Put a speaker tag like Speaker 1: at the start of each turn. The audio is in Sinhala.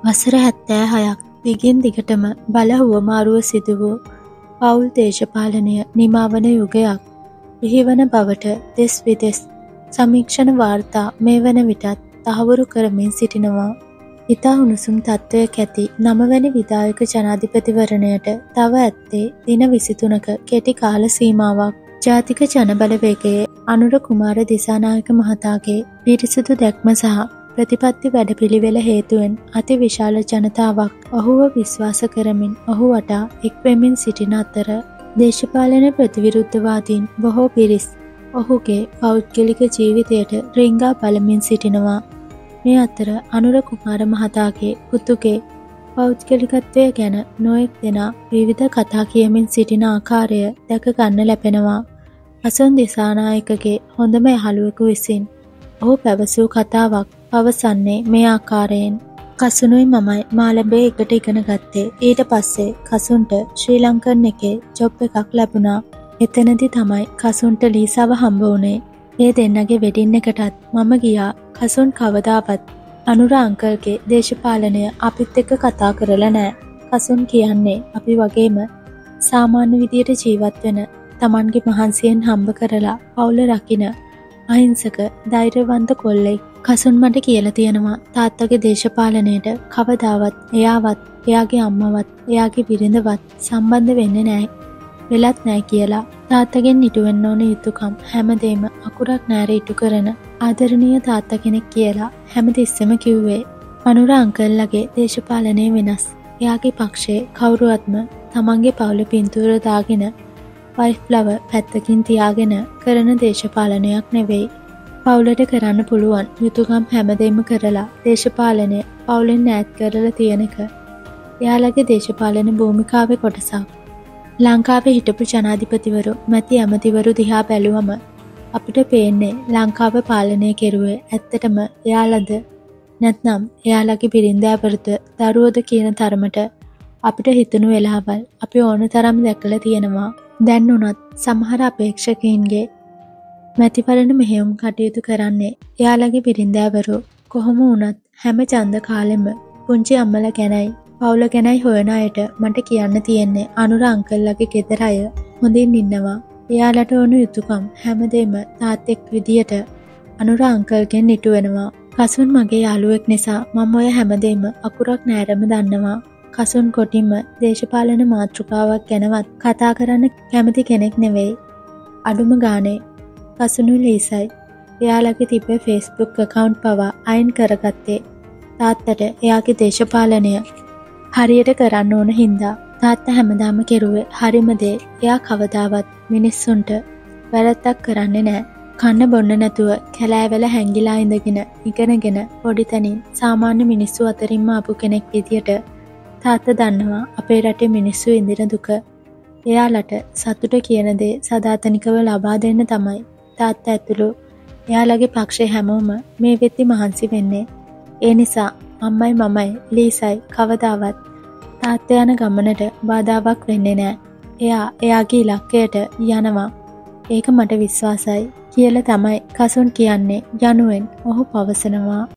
Speaker 1: වසර 76ක් දිගින් දිගටම බල හුවමාරුව සිදු වූ පෞල් දේශපාලනය නිමාවන යුගයක් බිහිවන බවට දෙස් විදෙස් සමීක්ෂණ වාර්තා මේ වන විටත් තහවුරු කරමින් සිටිනවා. ඉතා උණුසුම් තත්ත්වයක් ඇති 9 වැනි විධායක ජනාධිපතිවරණයට තව ඇත්තේ දින 23ක කෙටි කාල සීමාවක්. ජාතික ජනබලවේගයේ අනුර කුමාර දිසානායක මහතාගේ පිරිසිදු දැක්ම සහ ප්‍රතිපත්ති වැඩපිළිවෙල හේතුවෙන් අති විශාල ජනතාවක් ඔහුව විශ්වාස කරමින් ඔහු වටා එක්වෙමින් සිටින අතර දේශපාලන ප්‍රතිවිරුද්ධවාදීන් බොහෝ පිරිස් ඔහුගේ පෞද්ගලික ජීවිතයට රිංගා බලමින් සිටිනවා. මේ අතර අනුර කුමාර මහතාගේ පුතුගේ පෞද්ගලිකත්වය ගැන නොයෙක් දෙනා විවිධ කතා කියමින් සිටින ආකාරය දැක ගන්න ලැබෙනවා. කසුන් දිසානායකගේ හොඳම යහළුවෙකු විසින් ඔහු පැවසූ කතාවක් පවසන්නේ මේ ආකාරයෙන්. කසුනුයි මමයි මාළඹේ එකට ඉගෙන ගත්තේ. ඊට පස්සේ කසුන්ට ශ්‍රී ලංකන් එකේ ජොබ් එකක් ලැබුණා. එතනදි තමයි කසුන්ට ලීසාව හම්බ වුණේ. ඒ දෙන්නගේ වෙඩින් එකටත් මම ගියා. කසුන් කවදාවත් අනුර අංකල්ගේ දේශපාලනය අපිත් එක්ක කතා කරලා නෑ. කසුන් කියන්නේ අපි වගේම සාමාන්‍ය විදියට ජීවත් වෙන Tamanගේ මහන්සියෙන් හම්බ කරලා පවුල රකින්න අහිංසක ධෛර්යවන්ත කොල්ලෙක්. කසුන් මට කියලා තියෙනවා තාත්තගේ දේශපාලනයට කවදාවත් එයාවත් එයාගේ අම්මවත් එයාගේ බිරිඳවත් සම්බන්ධ වෙන්නේ නැහැ. වෙලත් නැහැ කියලා. තාත්තගෙන් ඉටු වෙන්න ඕන යුතුයකම් හැමදේම අකුරක් නැර ඉටු කරන ආදරණීය තාත්තා කෙනෙක් කියලා හැමතිස්සෙම කිව්වේ. අනුර අංකල්ලාගේ දේශපාලනය වෙනස්. එයාගේ පක්ෂයේ කවුරුවත්ම තමන්ගේ පවුල පින්තූර දාගෙන වයිෆ් ෆ්ලවර් පැත්තකින් තියාගෙන කරන දේශපාලනයක් නෙවෙයි. පවුලට කරන්න පුළුවන් යුතුයකම් හැමදේම කරලා දේශපාලනය පවුලෙන් ඈත් කරලා තියෙන එක එයාලගේ දේශපාලන භූමිකාවේ කොටසක්. ලංකාවේ හිටපු ජනාධිපතිවරු මැති ඇමතිවරු දිහා බැලුවම අපිට පේන්නේ ලංකාව පාලනය කෙරුවේ ඇත්තටම එයාලද නැත්නම් එයාලගේ බිරින්දෑවරුද දරුවෝද කියන තරමට අපිට හිතුණු වෙලාවල් අපි ඕන තරම් දැකලා තියෙනවා. දැන් උනත් සමහර අපේක්ෂකයින්ගේ මැතිවරණ මෙහෙයුම් කටයුතු කරන්නේ එයාලගේ බිරින්දෑවරු කොහොම වුණත් හැම ඡන්ද කාලෙම පුංචි අම්මලා ගැනයි පවුල ගැනයි හොයන අයට මට කියන්න තියෙන්නේ අනුර අංකල්ලාගේ ගෙදර අය හොඳින් ඉන්නවා. එයාලට ඕන යුතුයකම් හැමදේම තාත්තෙක් විදියට අනුර අංකල්ගෙන් ඉටු වෙනවා. කසුන් මගේ යාළුවෙක් නිසා මම ඔය හැමදේම අකුරක් නැරම දන්නවා. කසුන් කොටින්ම දේශපාලන මාතෘකාවක් ගැනවත් කතා කරන්න කැමති කෙනෙක් නෙවෙයි. අඩුම ගානේ කසුනුයි ලීසයි එයාලගේ තිබ්බේ Facebook account පවා අයින් කරගත්තේ තාත්තට එයාගේ දේශපාලනය හරියට කරන්න ඕන හින්දා. තාත්තා හැමදාම කෙරුවේ හරිම දේ. එයා කවදාවත් මිනිස්සුන්ට වැරද්දක් කරන්නේ නැහැ. කන්න බොන්න නැතුව කැලෑවල හැංගිලා ඉඳගෙන ඉගෙනගෙන පොඩි තනින් සාමාන්‍ය මිනිස්සු අතරින්ම ආපු කෙනෙක් විදියට තාත්තා දන්නවා අපේ රටේ මිනිස්සු ඉඳින දුක. එයාලට සතුට කියන දේ සදාතනිකව ලබා දෙන්න තමයි තාත්තා ඇතුළු එයාලගේ පක්ෂේ හැමෝම මේ වෙද්දි මහන්සි වෙන්නේ. ඒ නිසා අම්මයි මමයි ලීසයි කවදාවත් තාත්තා යන ගමනට බාධාවක් වෙන්නේ නැහැ. එයා එයාගේ ඉලක්කයට යනවා. ඒක මට විශ්වාසයි කියලා තමයි කසුන් කියන්නේ යනුවෙන් ඔහු පවසනවා.